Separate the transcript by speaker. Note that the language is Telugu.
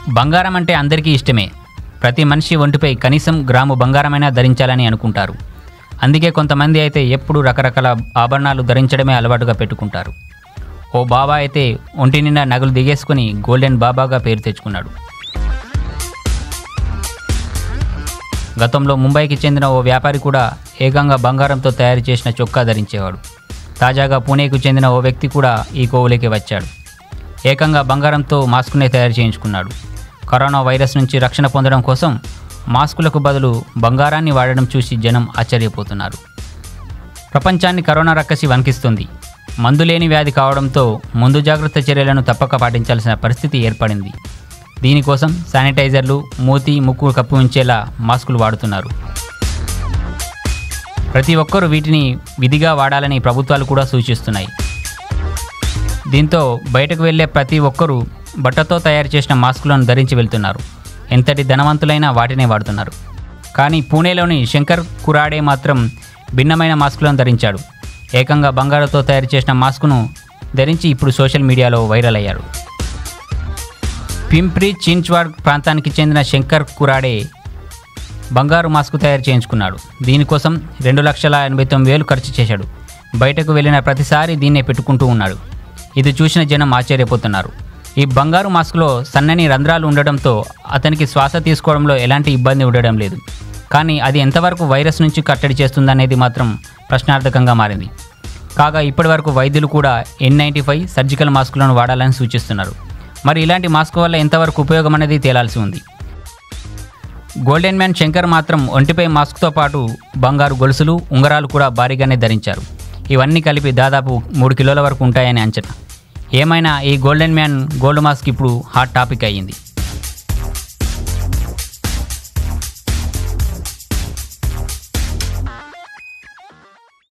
Speaker 1: బంగారం అంటే అందరికీ ఇష్టమే. ప్రతి మనిషి ఒంటిపై కనీసం గ్రాము బంగారమైనా ధరించాలని అనుకుంటారు. అందుకే కొంతమంది అయితే ఎప్పుడు రకరకాల ఆభరణాలు ధరించడమే అలవాటుగా పెట్టుకుంటారు. ఓ బాబా అయితే ఒంటి నిండా నగలు దిగేసుకుని గోల్డెన్ బాబాగా పేరు తెచ్చుకున్నాడు. గతంలో ముంబైకి చెందిన ఓ వ్యాపారి కూడా ఏకంగా బంగారంతో తయారు చేసిన చొక్కా ధరించేవాడు. తాజాగా పూణేకు చెందిన ఓ వ్యక్తి కూడా ఈ కోవులోకి వచ్చాడు. ఏకంగా బంగారంతో మాస్కునే తయారు చేయించుకున్నాడు. కరోనా వైరస్ నుంచి రక్షణ పొందడం కోసం మాస్కులకు బదులు బంగారాన్ని వాడడం చూసి జనం ఆశ్చర్యపోతున్నారు. ప్రపంచాన్ని కరోనా రక్కసి వణికిస్తుంది. మందులేని వ్యాధి కావడంతో ముందు జాగ్రత్త చర్యలను తప్పక పాటించాల్సిన పరిస్థితి ఏర్పడింది. దీనికోసం శానిటైజర్లు, మూతి ముక్కు కప్పి ఉంచేలా మాస్కులు వాడుతున్నారు. ప్రతి ఒక్కరూ వీటిని విధిగా వాడాలని ప్రభుత్వాలు కూడా సూచిస్తున్నాయి. దీంతో బయటకు వెళ్లే ప్రతి ఒక్కరూ బట్టతో తయారు చేసిన మాస్కులను ధరించి వెళ్తున్నారు. ఎంతటి ధనవంతులైనా వాటినే వాడుతున్నారు. కానీ పూణేలోని శంకర్ కురాడే మాత్రం భిన్నమైన మాస్కులను ధరించాడు. ఏకంగా బంగారంతో తయారు చేసిన మాస్కును ధరించి ఇప్పుడు సోషల్ మీడియాలో వైరల్ అయ్యాడు. పింప్రి చిన్చ్వాడ్ ప్రాంతానికి చెందిన శంకర్ కురాడే బంగారు మాస్కు తయారు చేయించుకున్నాడు. దీనికోసం 2,89,000 ఖర్చు చేశాడు. బయటకు వెళ్ళిన ప్రతిసారి దీన్నే పెట్టుకుంటూ ఉన్నాడు. ఇది చూసిన జనం ఆశ్చర్యపోతున్నారు. ఈ బంగారు మాస్కులో సన్నని రంధ్రాలు ఉండడంతో అతనికి శ్వాస తీసుకోవడంలో ఎలాంటి ఇబ్బంది ఉండడం లేదు. కానీ అది ఎంతవరకు వైరస్ నుంచి కట్టడి చేస్తుందనేది మాత్రం ప్రశ్నార్థకంగా మారింది. కాగా ఇప్పటి వరకు వైద్యులు కూడా N95 సర్జికల్ మాస్కులను వాడాలని సూచిస్తున్నారు. మరి ఇలాంటి మాస్క్ వల్ల ఎంతవరకు ఉపయోగం అనేది తేలాల్సి ఉంది. గోల్డెన్ మ్యాన్ శంకర్ మాత్రం ఒంటిపై మాస్క్తో పాటు బంగారు గొలుసులు, ఉంగరాలు కూడా భారీగానే ధరించారు. ఇవన్నీ కలిపి దాదాపు 3 కిలోల వరకు ఉంటాయని అంచనా. ఏమైనా ఈ గోల్డెన్ మ్యాన్ గోల్డ్ మాస్క్ ఇప్పుడు హాట్ టాపిక్ అయ్యింది.